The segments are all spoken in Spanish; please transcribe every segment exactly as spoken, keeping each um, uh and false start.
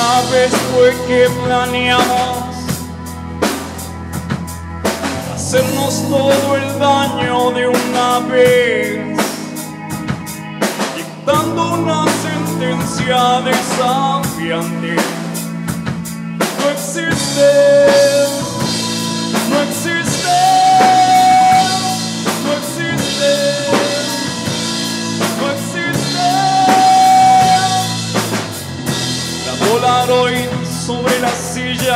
una vez fue que planeamos hacernos todo el daño de una vez, dictando una sentencia desafiante. No existe, no existe, no existe, no existe. La Polaroid sobre la silla,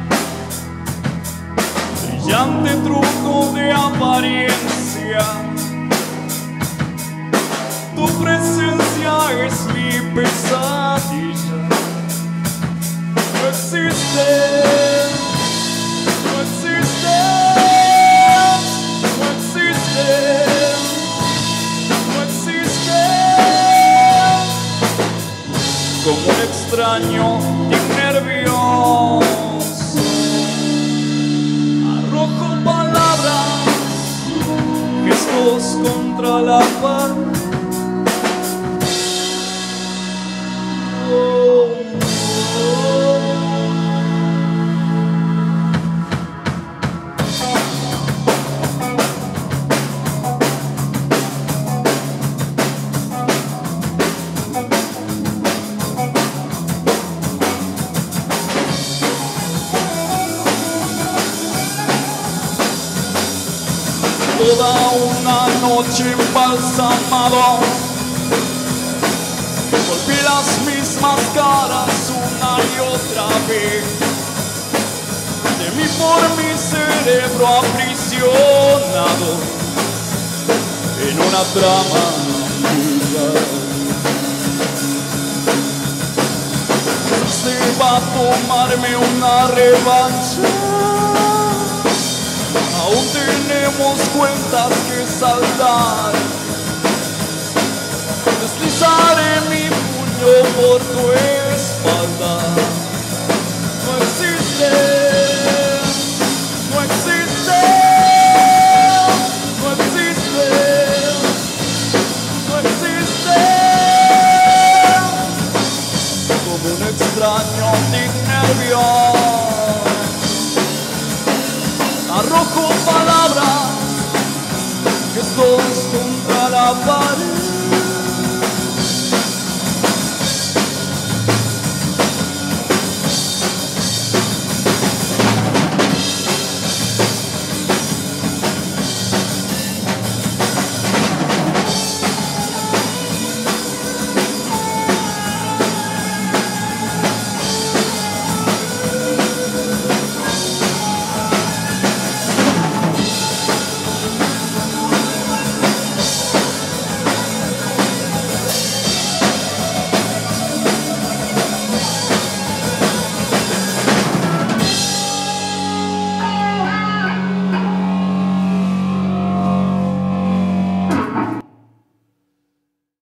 brillante truco de apariencia. Tu presencia es mi pesadilla. No existe, no existe, no existe, no existe. Como un extraño y nervioso, arrojo palabras, gestos contra la pared. Toda una noche embalsamado, volví las mismas caras una y otra vez. De mí por mi cerebro aprisionado en una trama vulgar. Se va a tomarme una revancha. Aún tenemos cuentas que saldar. Deslizaré mi